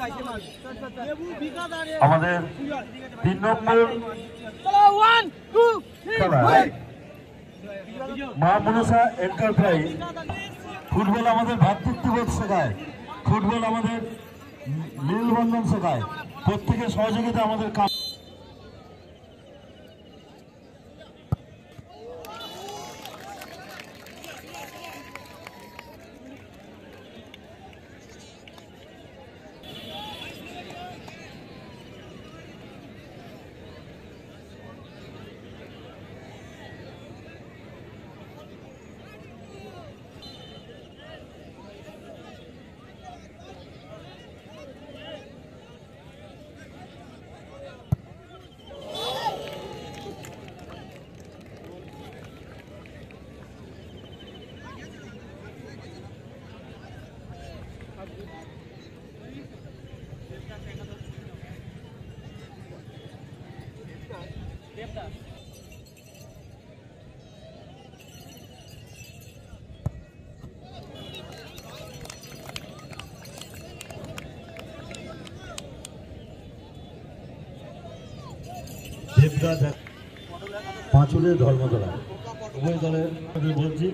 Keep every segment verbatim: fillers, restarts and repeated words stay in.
আমাদের তিন নম্বর মা মনসা এন্টারপ্রাইজ। ফুটবল আমাদের ভ্রাতৃত্ববোধ শেখায়, ফুটবল আমাদের মেলবন্ধন শেখায়, প্রত্যেকের সহযোগিতা আমাদের কাজ। পাঁচুরের ধর্মতলা উভয় দলের বলছি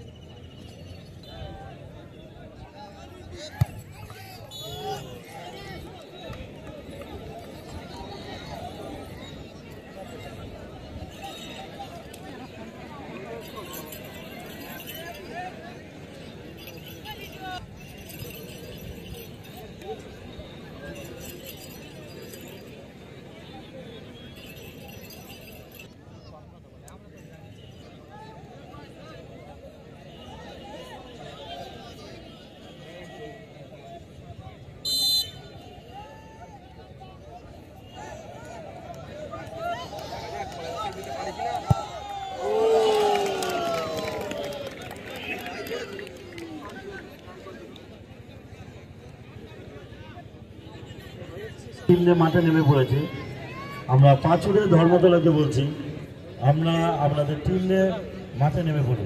মাঠে নেমে পড়েছে। আমরা পাঁচুরের ধর্মতলাকে বলছি, আমরা আপনাদের টিম নিয়ে মাঠে নেমে পড়ি।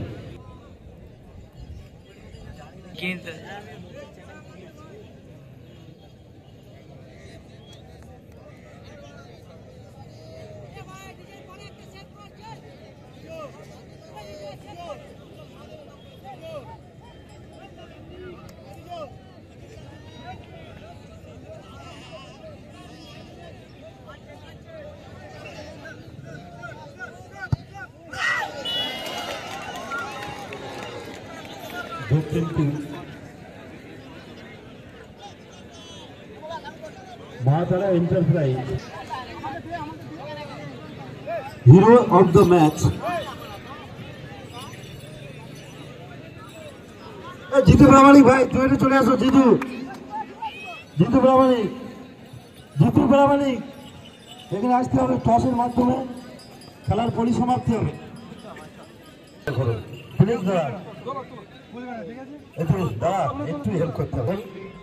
Maa Tara enterprise hero of the match Jitu Pramanik ভাই, তুই একটু চলে আসো। জিতু জিতু প্রামাণিক জিতু প্রামাণিক এখানে আসতে হবে। টসের মাধ্যমে খেলার পরিসমাপ্তি হবে। প্লিজ দাঁড়া, একটু দাঁড়া, একটু হেল্প করতে হবে।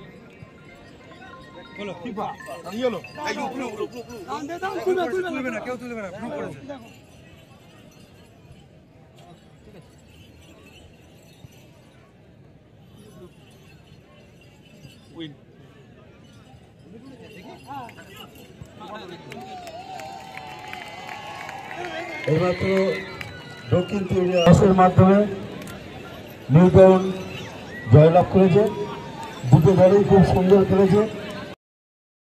এবার তো দক্ষিণ ত্রিপুরার মাধ্যমে নিউ টাউন জয়লাভ করেছে। দুটো দলই খুব সুন্দর খেলেছে।